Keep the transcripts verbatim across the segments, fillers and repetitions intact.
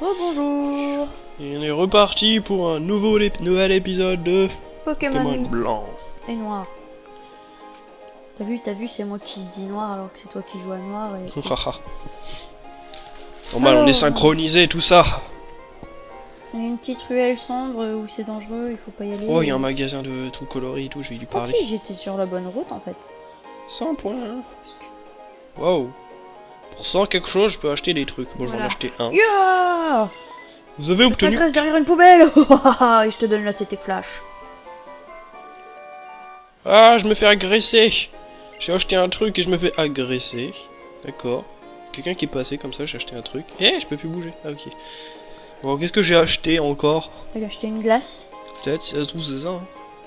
Rebonjour. Et on est reparti pour un nouveau nouvel épisode de Pokémon, Pokémon blanc et noir. T'as vu, t'as vu, c'est moi qui dis noir alors que c'est toi qui joues à noir. Et... Normal, alors, on est synchronisé, tout ça. Il y a une petite ruelle sombre où c'est dangereux, il faut pas y aller. Oh, il y a un magasin de tout coloré et tout, je vais lui parler. Ok, j'étais sur la bonne route en fait. cent points. Wow. Pour cent quelque chose, je peux acheter des trucs. Bon, Voilà. j'en ai acheté un. Yeah. Vous avez Je obtenu... t'agresse derrière une poubelle. Et je te donne là, c'était flash. Ah, je me fais agresser. J'ai acheté un truc et je me fais agresser. D'accord. Quelqu'un qui est passé comme ça, j'ai acheté un truc. Eh, je peux plus bouger. Ah, ok. Bon, qu'est-ce que j'ai acheté encore? T'as acheté une glace? Peut-être, si ça se trouve, c'est ça. Hein.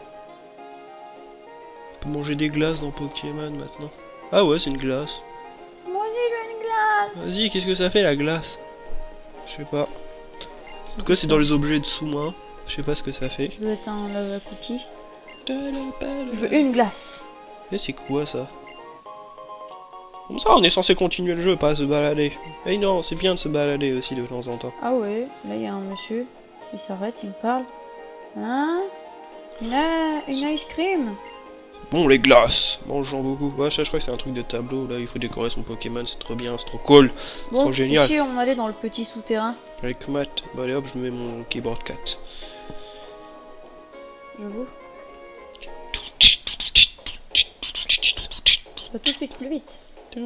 On peut manger des glaces dans Pokémon maintenant. Ah ouais, c'est une glace. Moi aussi, je veux une glace. Vas-y, qu'est-ce que ça fait la glace? Je sais pas. En tout cas, c'est dans les objets de sous-main. Je sais pas ce que ça fait. Ça doit être un lava cookie. Je veux une glace. Et c'est quoi ça? Comme ça, on est censé continuer le jeu, pas se balader. Eh non, c'est bien de se balader aussi de temps en temps. Ah ouais, là il y a un monsieur. Il s'arrête, il me parle. Hein? Une, une ice cream? Bon, les glaces, mangeons beaucoup. Ouais, ça, je crois que c'est un truc de tableau. Là, il faut décorer son Pokémon, c'est trop bien, c'est trop cool. C'est Bon, trop génial. ici on allait dans le petit souterrain. Avec Matt, bah allez hop, je mets mon keyboard quatre. J'avoue. Ça va tout de suite plus vite.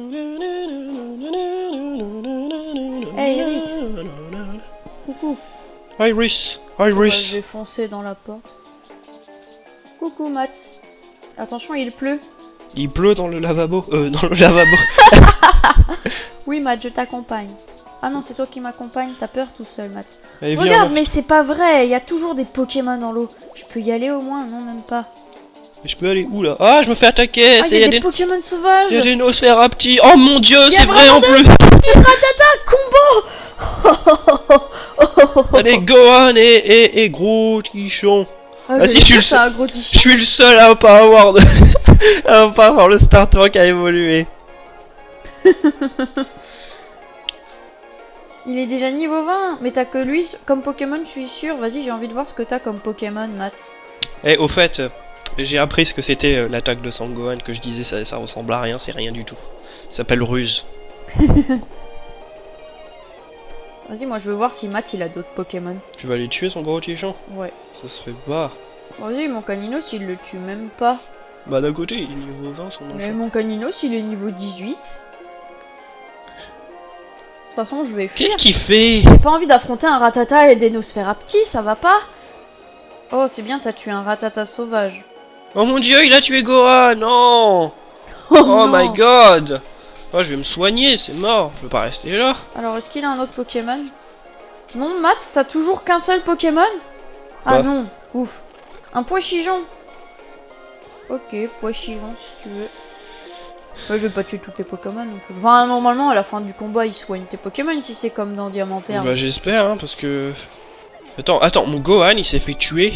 Hey Iris. Coucou. Iris, Oh, Iris. je vais foncer dans la porte. Coucou Matt. Attention, il pleut. Il pleut dans le lavabo. Euh, dans le lavabo. Oui Matt, je t'accompagne. Ah non, c'est toi qui m'accompagne, t'as peur tout seul Matt. Allez, viens, Regarde, on va- mais c'est pas vrai, il y a toujours des Pokémon dans l'eau. Je peux y aller au moins? Non, même pas. Je peux aller où là? Ah, je me fais attaquer. Ah, c'est il y a y des, Pokémon sauvages. Il y a des Nosferapti. Oh mon dieu, Y a c'est vrai en vraiment plus. Petit ratata combo. Allez, Gohan et, et, et gros tichon. Ah, Ah, si, je suis le ça, un gros t-shirt. Je suis le seul à pas avoir de... à pas avoir le starter qui a évolué. Il est déjà niveau vingt, mais t'as que lui comme Pokémon, je suis sûr. Vas-y, j'ai envie de voir ce que t'as comme Pokémon, Matt. Et au fait, euh, j'ai appris ce que c'était euh, l'attaque de Sangohan, que je disais ça, ça ressemble à rien, c'est rien du tout. Ça s'appelle ruse. Vas-y, moi je veux voir si Matt il a d'autres Pokémon. Tu vas aller tuer son gros tichon? Ouais. Ça se fait pas. Vas-y, mon Caninos il le tue même pas. Bah d'un côté, il est niveau vingt son Mais enchant. mon Caninos il est niveau dix-huit. De toute façon, je vais fuir. Qu'est-ce qu'il fait? J'ai pas envie d'affronter un Ratata et des Nosferapti, ça va pas? Oh, c'est bien, t'as tué un Ratata sauvage. Oh mon dieu, il a tué Gohan, non. Oh, Oh non. my god. Oh, je vais me soigner, c'est mort, je peux pas rester là. Alors, est-ce qu'il a un autre Pokémon? Non, Matt, t'as toujours qu'un seul Pokémon? Ah Quoi? non, ouf. Un Poichijon. Ok, Poichijon si tu veux. Ouais, je vais pas tuer tous tes Pokémon non plus. Enfin, normalement, à la fin du combat, ils soignent tes Pokémon si c'est comme dans Diamant Perle. Bah j'espère, hein, parce que... Attends, attends, mon Gohan, il s'est fait tuer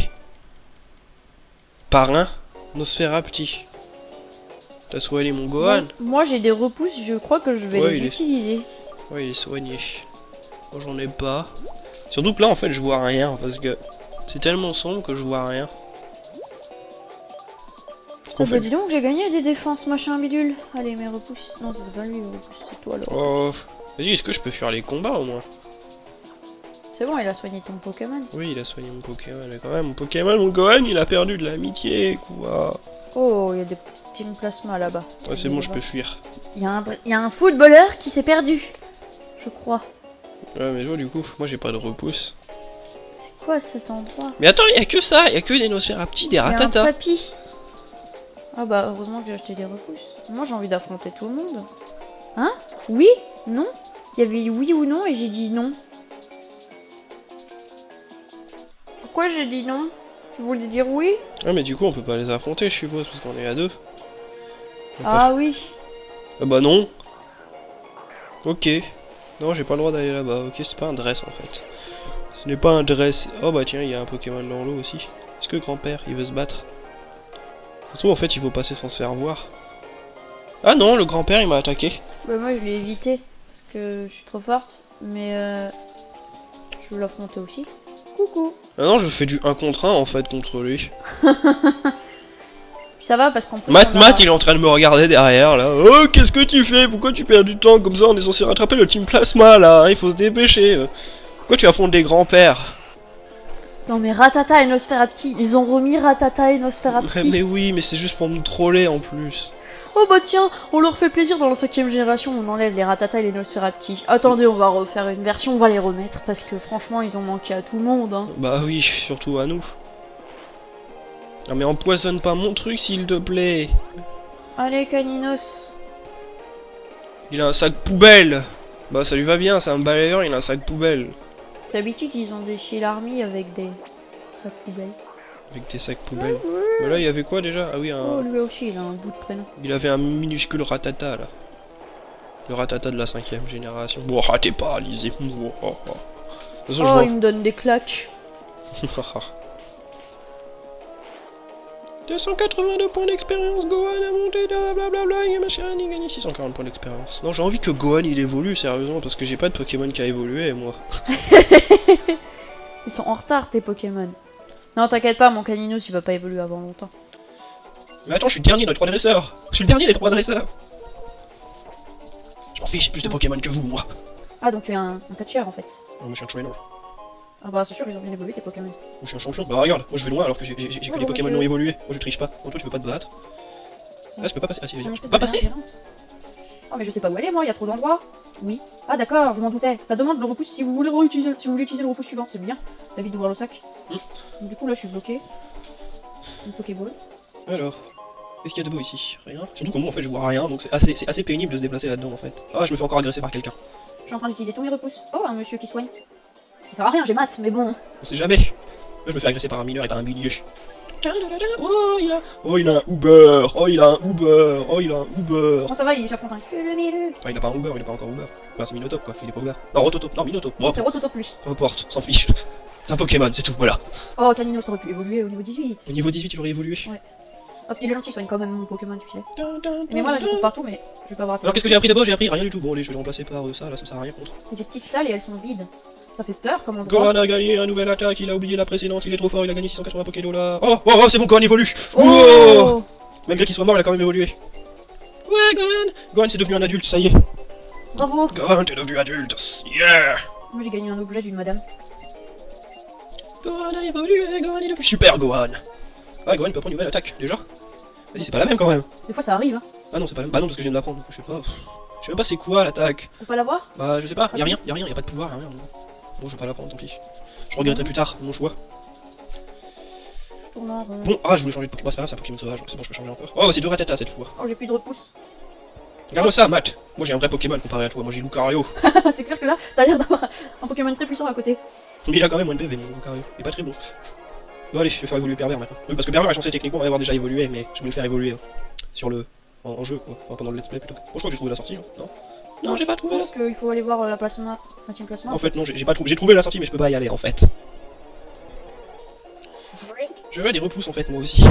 par un Nosferapti. T'as soigné mon Gohan? Bon, moi, j'ai des repousses, je crois que je vais Ouais, les il est- utiliser. Ouais, il est soigné. Moi, j'en ai pas. Surtout que là, en fait, je vois rien, parce que c'est tellement sombre que je vois rien. Ah Qu'on bah fait... dis donc, j'ai gagné des défenses, machin bidule. Allez, mes repousses. Non, c'est pas lui, le repousse, c'est toi, le Oh, vas-y, est-ce que je peux faire les combats, au moins? C'est bon, il a soigné ton Pokémon. Oui, il a soigné mon Pokémon, mais quand même, mon Pokémon, mon Gohan, il a perdu de l'amitié, quoi. Oh, il y a des petits plasmas là-bas. Ah, c'est bon, je peux fuir. Il y, a un dr- il y a un footballeur qui s'est perdu. Je crois. Ouais, mais toi, du coup, moi, j'ai pas de repousse. C'est quoi cet endroit? Mais attends, il y a que ça, il y a que des Nosferapti, des Il y a un Ratata. papy. Ah bah, heureusement que j'ai acheté des repousses. Moi, j'ai envie d'affronter tout le monde. Hein? Oui? Non? Il y avait oui ou non et j'ai dit non. Pourquoi j'ai dit non? Tu voulais dire oui? Ah, mais du coup, on peut pas les affronter, je suppose, parce qu'on est à deux. On peut Ah oui. Ah bah non. Ok. Non, j'ai pas le droit d'aller là-bas. Ok, c'est pas un dress en fait. Ce n'est pas un dress. Oh bah tiens, il y a un Pokémon dans l'eau aussi. Est-ce que grand-père, il veut se battre? Surtout en fait, il faut passer sans se faire voir. Ah non, le grand-père, il m'a attaqué. Bah moi je l'ai évité parce que je suis trop forte. Mais euh... Je veux l'affronter aussi. Coucou. Ah non, je fais du un contre un en fait contre lui. Ça va parce qu'en plus. Matt, on a... Matt, il est en train de me regarder derrière là. Oh, qu'est-ce que tu fais? Pourquoi tu perds du temps comme ça? On est censé rattraper le Team Plasma là, hein, il faut se dépêcher. Pourquoi tu affrontes des grands-pères? Non mais Rattata et Nosferapti, ils ont remis Rattata et Nosferapti. Mais oui, mais c'est juste pour me troller en plus. Oh bah tiens, on leur fait plaisir dans la cinquième génération, on enlève les Rattata et les Nosferapti. Attendez, on va refaire une version, on va les remettre, parce que franchement, ils ont manqué à tout le monde. Hein. Bah oui, surtout à nous. Non mais empoisonne pas mon truc s'il te plaît. Allez, Caninos. Il a un sac poubelle. Bah ça lui va bien, c'est un balayeur, il a un sac poubelle. D'habitude, ils ont des Shield Army avec des sacs poubelles. Avec des sacs poubelles. Mais là, il y avait quoi déjà? Ah oui, un... Oh, lui aussi, il a un bout de prénom. Il avait un minuscule Rattata là. Le Rattata de la cinquième génération. Bon, ah, t'es paralysé. Oh, oh, oh. De toute façon, Oh, je il me donne des claques. deux cent quatre-vingt-deux points d'expérience, Gohan a monté, blablabla, et machin, il a gagné six cent quarante points d'expérience. Non, j'ai envie que Gohan il évolue, sérieusement, parce que j'ai pas de Pokémon qui a évolué, moi. Ils sont en retard, tes Pokémon. Non, t'inquiète pas, mon Caninos il va pas évoluer avant longtemps. Mais attends, je suis le dernier dans les trois dresseurs. Je suis le dernier des trois dresseurs. Je m'en fiche, j'ai plus de Pokémon que vous, moi. Ah, donc tu es un, un catcheur en fait. Non, moi je suis un trainer. Ah bah c'est sûr, ils ont bien évolué tes Pokémon. Moi je suis un champion. Bah regarde, moi je vais loin alors que j'ai que Oh, les Pokémon monsieur. non évolués. Moi je triche pas. Moi toi tu veux pas te battre. Ah, je peux pas passer. Ah si, C'est une je peux espèce pas de passer. merde géante. Oh mais je sais pas où elle est moi, il y a trop d'endroits. Oui. Ah d'accord, je m'en doutais. Ça demande le repousse si vous voulez réutiliser, si vous voulez utiliser le repousse suivant, c'est bien. Ça évite d'ouvrir le sac. Hmm. Donc, du coup là je suis bloqué. Une Pokéball. Alors, qu'est-ce qu'il y a de beau ici? Rien. Surtout que moi en fait je vois rien, donc c'est assez, c'est assez pénible de se déplacer là-dedans en fait. Ah, je me fais encore agresser par quelqu'un. Je suis en train d'utiliser tous mes repousses. Oh, un monsieur qui soigne. Ça sert à rien, j'ai maths, mais bon. On sait jamais. Là je me fais agresser par un mineur et par un milieu. Oh il a, oh il a un Uber, oh il a un Uber, oh il a un Uber. Bon ça va, il j'affronte un que le milieu. Ah, il a pas un Uber, il a pas encore Uber. Enfin c'est Minotop quoi, il est pas Uber. Non Rototop, non Minotop. Bon, C'est Rototop lui. peu importe, s'en fiche. C'est un Pokémon, c'est tout, voilà. Oh, Caninos, t'aurais pu évoluer au niveau dix-huit. Au niveau dix-huit il aurait évolué. Ouais. Hop, il est gentil, il soigne quand même mon Pokémon, tu sais. Mais moi là je cours partout, mais je vais pas avoir assez. Alors qu'est-ce que j'ai appris d'abord? J'ai appris rien du tout. Bon allez, je vais le remplacer par euh, ça, là ça sert à rien contre. C'est des petites salles et elles sont vides. Ça fait peur comme endroit. Gohan a gagné un nouvel attaque, il a oublié la précédente, il est trop fort, il a gagné six cent quatre-vingts Pokédollars. Oh, oh, oh, c'est bon, Gohan évolue. Oh, Wow. Malgré qu'il soit mort, il a quand même évolué. Ouais, Gohan Gohan c'est devenu un adulte, ça y est. Bravo. Gohan t'es devenu adulte, yeah. Moi j'ai gagné un objet d'une madame. Gohan a évolué, Gohan il est devenu... Super Gohan. Ah, Gohan il peut prendre une nouvelle attaque, déjà. Vas-y, c'est pas la même quand même. Des fois ça arrive, hein. Ah non, c'est pas la même. Bah non, parce que je viens de l'apprendre, je sais pas. Je sais même pas c'est quoi l'attaque. Faut pas l'avoir. Bah je sais pas, y'a rien, y'a rien, y'a pas de pouvoir, y'a rien. Bon, je vais pas l'apprendre, tant pis. Je regretterai plus tard, mon choix. Je tourne en rond. Bon, ah, je voulais changer de Pokémon, c'est pas grave, c'est un Pokémon sauvage, c'est bon, je peux changer encore. Oh, c'est de Rattata cette fois. Oh, j'ai plus de repousse. Regarde-moi ça, Matt. Moi j'ai un vrai Pokémon comparé à toi, moi j'ai Lucario. C'est clair que là, t'as l'air d'avoir un Pokémon très puissant à côté. Mais il a quand même moins de P V, mon Lucario. Il est pas très bon. Bon, allez, je vais faire évoluer Pervers maintenant. Oui, parce que Pervers est censé techniquement avoir déjà évolué, mais je vais le faire évoluer euh, sur le. En, en jeu, quoi. Enfin, pendant le let's play plutôt. Bon, je crois que j'ai trouvé la sortie, hein. Non Non, j'ai pas trouvé la Parce qu'il faut aller voir euh, la plasma, la team plasma. En fait, non, j'ai j'ai pas trouvé. J'ai trouvé la sortie, mais je peux pas y aller en fait. Je veux des repousses en fait, moi aussi.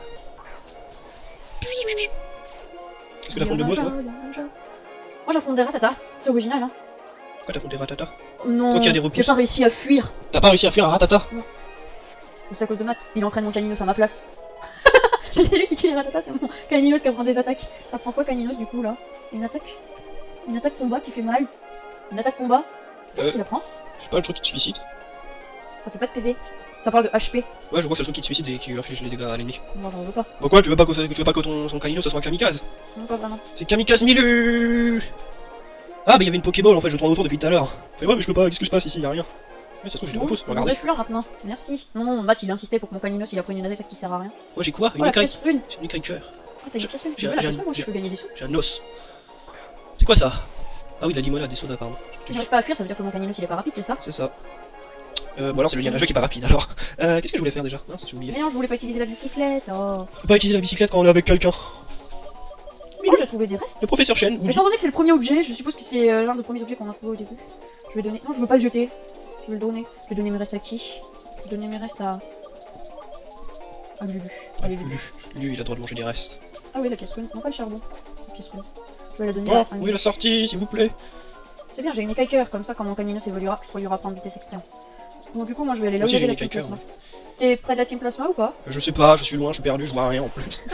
Qu'est-ce que t'affrontes de beau, toi? Moi j'affronte des Rattata, c'est original hein. Pourquoi t'affrontes des Rattata? Non, Toi qui as des repousses. j'ai pas réussi à fuir. T'as pas réussi à faire un Rattata? C'est à cause de Matt, il entraîne mon Caninos à ma place. C'est lui qui tue les Rattata, c'est mon Caninos qui apprend des attaques. Ça prend quoi Caninos du coup là? Une attaque Une attaque combat qui fait mal. Une attaque combat Qu'est-ce Euh. qu'il apprend? Je sais pas, le truc qui te suicide. Ça fait pas de P V. Ça parle de H P. Ouais, je vois que c'est le truc qui te suicide et qui inflige les dégâts à l'ennemi. Moi j'en veux pas. Pourquoi tu veux pas que, tu veux pas que ton son canino ce soit un kamikaze? Non, pas vraiment. C'est kamikaze Milu. Ah, bah il y avait une Pokéball en fait, je tourne autour depuis tout à l'heure. Fais ouais, mais je peux pas, qu'est-ce que je passe ici, y'a rien. Mais ça se trouve, j'ai des Bon, repousses, on regardez. devrait fuir maintenant. Merci. Non, non, Matt il a insisté pour que mon Caninos il apprenne une attaque qui sert à rien. Moi j'ai quoi? Oh Une la écaille. pièce une. J'ai une écaille cœur. Ah t'as une pièce une. j'ai- Je veux la j'ai pièce un- une, moi j'ai- je peux gagner des sous. J'ai un os. C'est quoi ça? Ah oui, de la limonade, des sodas, pardon. Si j'arrive pas à fuir, ça veut dire que mon Caninos il est pas rapide, c'est ça? C'est ça. Euh, bon alors c'est le Yanajeu qui est pas rapide alors. Euh, qu'est-ce que je voulais faire déjà? Non, j'ai oublié. Mais non, je voulais pas utiliser la bicyclette. Oh. On peut pas utiliser la bicyclette quand on est avec quelqu'un. Oh, j'ai trouvé des restes. Le professeur Chen vous dit. Étant donné que c'est le premier objet, je suppose que c'est euh, l'un des premiers objets qu'on a trouvé au début. Je vais donner. Non, je veux pas le jeter. Je vais le donner. Je vais donner mes restes à qui? Je vais donner mes restes à. à Lulu. Allez, Lulu. Lui, lui, il a le droit de manger des restes. Ah oui, la pièce rune. Non, pas le charbon. La pièce rune. Je vais la donner Bon, à oui, la sortie, s'il vous plaît. C'est bien, j'ai une écailleur, comme ça quand mon Caminos évoluera, je pourrai lui apprendre vitesse extrême. Donc du coup, moi je vais aller là où Aussi, il y j'ai avait une la Team écailleur, Plasma. T'es près de la Team Plasma ou pas? Je sais pas, je suis loin, je suis perdu, je vois rien en plus.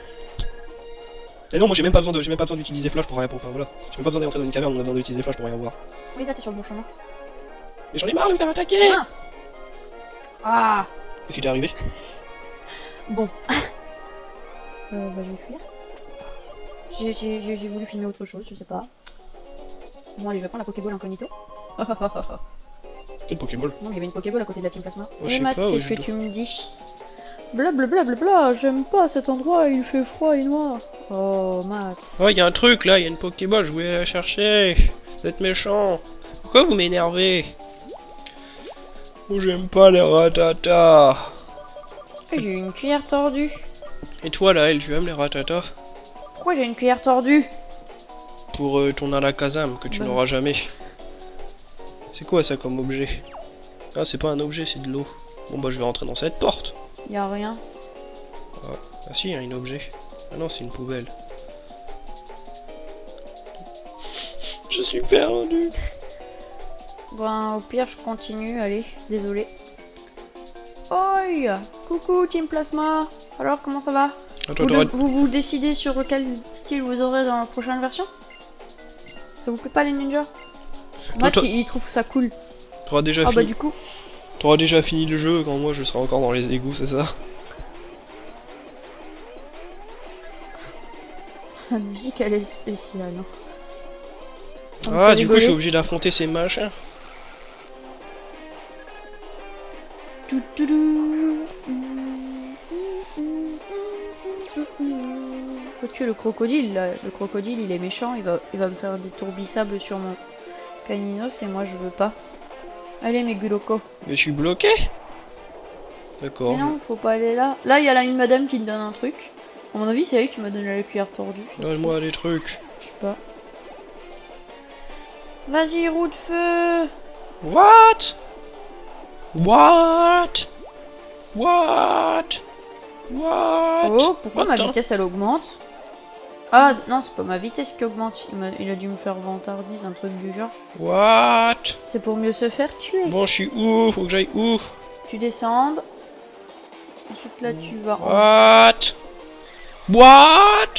Et non, moi j'ai même pas besoin de, j'ai même pas besoin d'utiliser flash pour rien pour, enfin voilà. J'ai même pas besoin d'entrer dans une caverne, on a besoin d'utiliser flash pour rien voir. Oui, là t'es sur le bon chemin. Mais j'en ai marre de me faire attaquer. Mince. Ah. Qu'est-ce qui t'est arrivé? Bon. euh, bah je vais fuir. J'ai- J'ai j'ai- j'ai voulu filmer autre chose, je sais pas. Bon allez, je vais prendre la Pokéball incognito. Quel Pokéball? Non, il y avait une Pokéball à côté de la Team Plasma. Oh, je Et sais Matt, pas, qu'est-ce ouais, que je tu me dis? Blablabla, bla bla bla, j'aime pas cet endroit, il fait froid et noir. Oh, Matt. Oh, il y a un truc là, il y a une Pokéball, je voulais la chercher. Vous êtes méchant. Pourquoi vous m'énervez? Oh, j'aime pas les ratatas. J'ai une cuillère tordue. Et toi là, elle, tu aimes les ratatas? Pourquoi j'ai une cuillère tordue? Pour euh, ton alakazam que tu Bah. n'auras jamais. C'est quoi ça comme objet? Ah, c'est pas un objet, c'est de l'eau. Bon bah je vais rentrer dans cette porte. Y'a rien. Ah si, il y a un objet. Ah non, c'est une poubelle. Je suis perdu. Ben, au pire, je continue, allez, désolé. Oi! Coucou, Team Plasma! Alors, comment ça va? Attends, Vous, t'aurais- de- vous vous décidez sur quel style vous aurez dans la prochaine version? Ça vous plaît pas les ninjas? Matt, toi- il, il trouve ça cool. t'auras déjà, Ah bah fini... du coup, t'auras déjà fini le jeu quand moi je serai encore dans les égouts, c'est ça? la musique elle est spéciale. hein. Ça me Ah, fait du coup je suis rigoler. obligé d'affronter ces machins. Tou, tou, tou. Faut tuer le crocodile là. Le crocodile il est méchant, il va, il va me faire des tourbissables sur mon Caninos et moi je veux pas. Allez mes gulocos. Mais je suis bloqué. D'accord. Mais non, faut pas aller là. Là il y a là une madame qui me donne un truc. À mon avis c'est elle qui m'a donné la cuillère tordue. je- Donne-moi des trucs. Je sais pas. Vas-y roue de feu. What? What? What? What? Oh, pourquoi ma Attends. vitesse elle augmente? Ah non, c'est pas ma vitesse qui augmente. Il, m'a- il a dû me faire vantardise, un truc du genre. What? C'est pour mieux se faire tuer. Bon, je suis où? Faut que j'aille où? Tu descendes. Ensuite là tu vas en... What? What?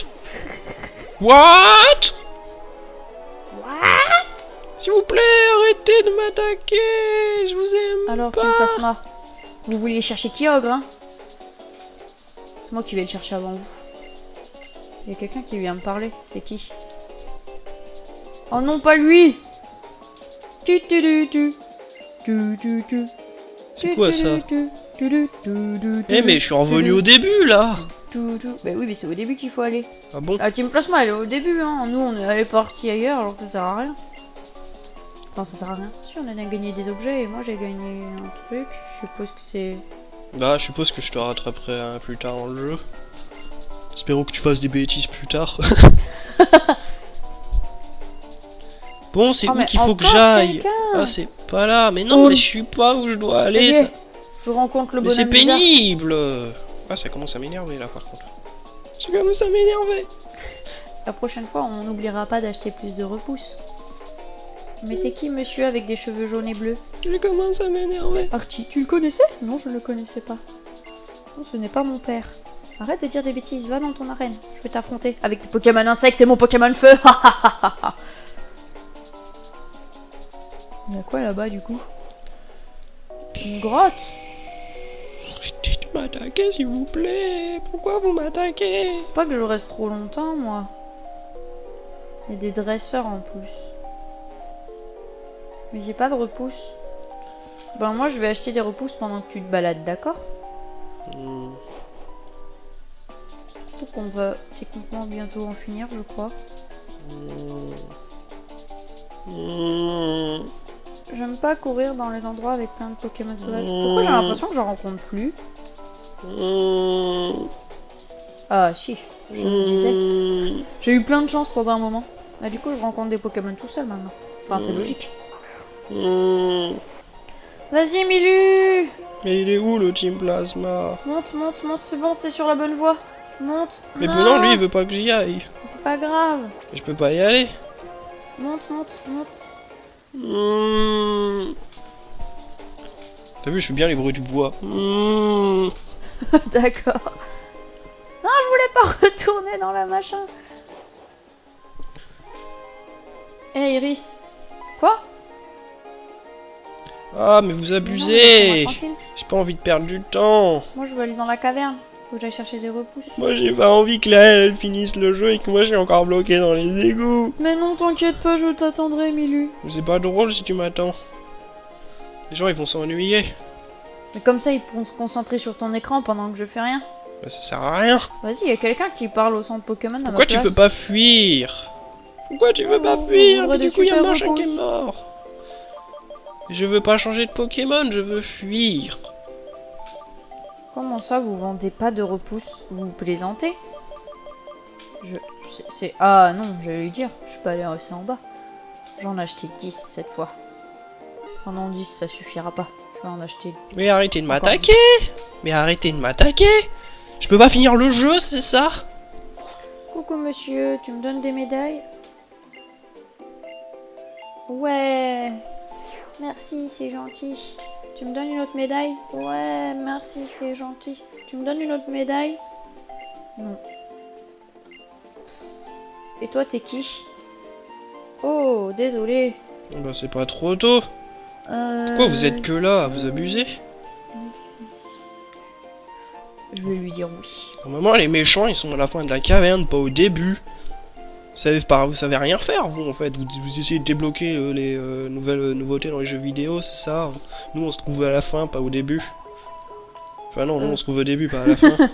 What? What? S'il vous plaît, arrêtez de m'attaquer. Je vous aime Alors pas. Team Plasma, vous vouliez chercher Kyogre hein? C'est moi qui vais le chercher avant vous. Il y a quelqu'un qui vient me parler. C'est qui? Oh non, pas lui! Tu tu tu tu. Tu tu tu. C'est quoi ça? Tu, tu, tu, tu, tu, Eh mais je suis revenu au début là. tu, tu. Bah oui, mais c'est au début qu'il faut aller. Ah bon? La Team Plasma elle est au début, hein. Nous on est allé parti ailleurs alors que ça sert à rien. Enfin, ça sert à rien. Si, on a gagné des objets et moi j'ai gagné un truc. Je suppose que c'est. Bah, je suppose que je te rattraperai hein, plus tard dans le jeu. Espérons que tu fasses des bêtises plus tard. Bon, c'est Oh, où mais qu'il faut que encore j'aille? quelqu'un. Ah, c'est pas là. Mais non, Oh. mais je suis pas où je dois Ça y aller. est, Ça... je rencontre le Mais bonhomme c'est bizarre. pénible. Ah, ça commence à m'énerver là par contre. Ça commence à m'énerver. La prochaine fois, on n'oubliera pas d'acheter plus de repousses. Mais t'es qui, monsieur, avec des cheveux jaunes et bleus? Je commence à m'énerver. Archie, tu le connaissais? Non, je le connaissais pas. Non, ce n'est pas mon père. Arrête de dire des bêtises, va dans ton arène. Je vais t'affronter avec tes Pokémon insectes et mon Pokémon feu. Il y a quoi là-bas du coup? Une grotte? Arrêtez de m'attaquer s'il vous plaît. Pourquoi vous m'attaquez? Pas que je reste trop longtemps, moi. Il y a des dresseurs en plus. Mais j'ai pas de repousse. Ben moi je vais acheter des repousses pendant que tu te balades, d'accord? Hmm. Donc on va techniquement bientôt en finir, je crois. Hmm. Hmm. J'aime pas courir dans les endroits avec plein de Pokémon sauvages. Pourquoi j'ai l'impression que j'en rencontre plus? Hmm. Ah si, je me disais. Hmm. J'ai eu plein de chance pendant un moment. Ah, du coup je rencontre des Pokémon tout seul maintenant. Enfin c'est Mm. logique. Hmm. Vas-y Milu! Mais il est où le Team Plasma? Monte, monte, monte, c'est bon, c'est sur la bonne voie. Monte. Mais non, non, lui il veut pas que j'y aille. C'est pas grave. Je peux pas y aller. Monte, monte, monte. Mmh. T'as vu, je fais bien les bruits du bois. Mmh. D'accord. Non, je voulais pas retourner dans la machin. Hé hey, Iris. Quoi? Ah, mais vous abusez! J'ai pas envie de perdre du temps. Moi, je veux aller dans la caverne. Faut que j'aille chercher des repousses. Moi, j'ai pas envie que là, elle finisse le jeu et que moi, je suis encore bloqué dans les égouts. Mais non, t'inquiète pas, je t'attendrai, Milu. C'est pas drôle si tu m'attends. Les gens, ils vont s'ennuyer. Mais comme ça, ils pourront se concentrer sur ton écran pendant que je fais rien. Bah, ça sert à rien. Vas-y, y a quelqu'un qui parle au centre Pokémon à ma Pourquoi tu place. veux pas fuir? Pourquoi tu veux Oh, pas fuir? voudrais Du des coup, il y a super machin qui est repousses. mort. Je veux pas changer de Pokémon, je veux fuir. Comment ça, vous vendez pas de repousses? Vous plaisantez? Je... C'est... Ah non, j'allais lui dire, je suis pas allé assez en bas. J'en ai acheté dix cette fois. Oh non, dix, ça suffira pas. Je vais en acheter... Mais arrêtez de Encore m'attaquer. Mais arrêtez de m'attaquer. Je peux pas finir le jeu, c'est ça? Coucou monsieur, tu me donnes des médailles? Ouais. Merci, c'est gentil. Tu me donnes une autre médaille? Ouais, merci, c'est gentil. Tu me donnes une autre médaille? Non. Et toi, t'es qui? Oh, désolé. Bah c'est pas trop tôt. Euh... Pourquoi vous êtes que là? Vous abusez? Je vais lui dire oui. Normalement les méchants ils sont à la fin de la caverne, pas au début. Vous savez pas, vous savez rien faire vous en fait. Vous, vous essayez de débloquer euh, les euh, nouvelles euh, nouveautés dans les jeux vidéo, c'est ça. Nous on se trouve à la fin, pas au début. Enfin non, nous on se trouve au début, pas à la fin. Putain,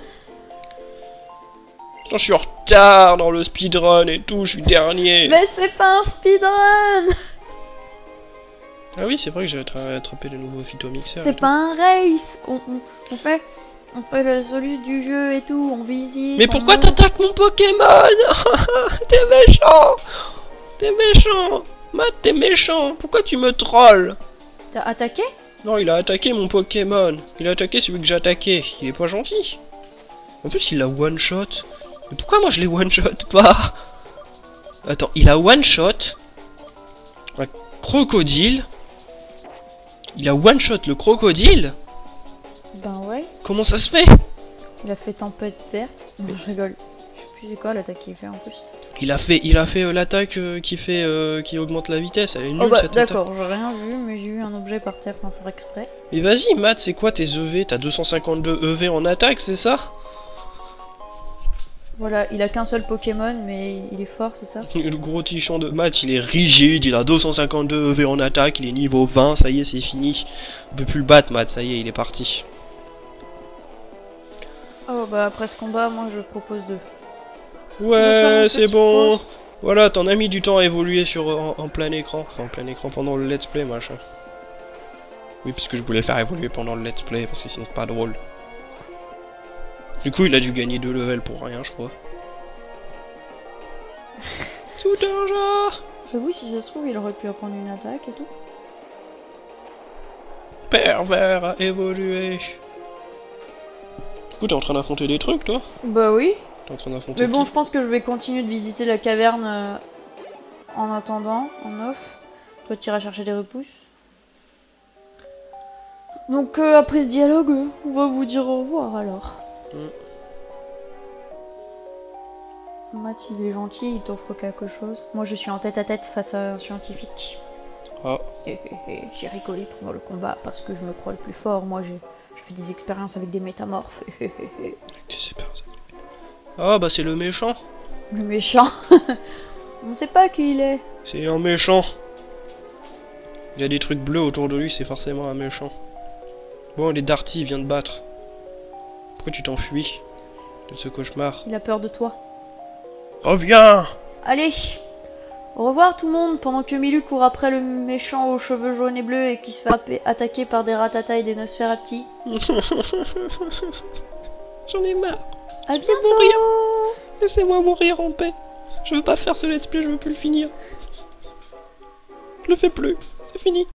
je suis en retard dans le speedrun et tout, je suis dernier. Mais c'est pas un speedrun! Ah oui, c'est vrai que j'ai attra- attrapé le nouveau phytomixeur. C'est pas un race! On, on, on fait... On fait le soluce du jeu et tout, on visite... Mais on pourquoi monte. t'attaques mon Pokémon? T'es méchant. T'es méchant. Matt, t'es méchant. Pourquoi tu me trolls? T'as attaqué? Non, il a attaqué mon Pokémon. Il a attaqué celui que j'ai attaqué. Il est pas gentil. En plus, il a one-shot. Mais pourquoi moi je l'ai one-shot pas? Attends, il a one-shot un crocodile. Il a one-shot le crocodile. Ben ouais. Comment ça se fait? Il a fait tempête verte. Non, je rigole. Je sais plus c'est quoi l'attaque qu'il fait en plus. Il a fait, il a fait euh, l'attaque euh, qui fait, euh, qui augmente la vitesse. Elle est nulle Oh bah cette attaque. d'accord, j'ai rien vu, mais j'ai eu un objet par terre sans faire exprès. Mais vas-y, Matt, c'est quoi tes E V? T'as deux cent cinquante-deux E V en attaque, c'est ça? Voilà, il a qu'un seul Pokémon, mais il est fort, c'est ça? Le gros tichon de Matt, il est rigide, il a deux cent cinquante-deux E V en attaque, il est niveau vingt, ça y est, c'est fini. On peut plus le battre, Matt, ça y est, il est parti. Oh bah après ce combat, moi je propose de... Ouais, une c'est petite bon. pause. Voilà, t'en as mis du temps à évoluer sur en, en plein écran. Enfin, en plein écran pendant le let's play, machin. Oui, parce que je voulais faire évoluer pendant le let's play, parce que sinon c'est pas drôle. Du coup, il a dû gagner deux levels pour rien, je crois. Tout un genre. J'avoue, si ça se trouve, il aurait pu apprendre une attaque et tout. Pervers a évolué. Du coup, t'es en train d'affronter des trucs, toi? Bah oui. T'es en train d'affronter Mais bon, qui? je pense que je vais continuer de visiter la caverne euh, en attendant, en off. Toi, tu iras chercher des repousses. Donc, euh, après ce dialogue, euh, on va vous dire au revoir alors. Mm. Matt, il est gentil, il t'offre quelque chose. Moi, je suis en tête à tête face à un scientifique. Ah. Eh, eh, eh, j'ai rigolé pendant le combat parce que je me crois le plus fort. Moi, j'ai fait des expériences avec des métamorphes. Eh, eh, eh. Tu sais pas ça. Ah, bah c'est le méchant. Le méchant. On ne sait pas qui il est. C'est un méchant. Il y a des trucs bleus autour de lui, c'est forcément un méchant. Bon, les Darty vient de battre. Pourquoi tu t'enfuis de ce cauchemar? Il a peur de toi. Reviens. Allez, au revoir tout le monde, pendant que Milu court après le méchant aux cheveux jaunes et bleus et qui se fait frapper- attaquer par des Rattata et des Nosferatu. J'en ai marre. À Je veux bientôt. mourir. Laissez-moi mourir en paix. Je veux pas faire ce let's play, je veux plus le finir. Je le fais plus. C'est fini.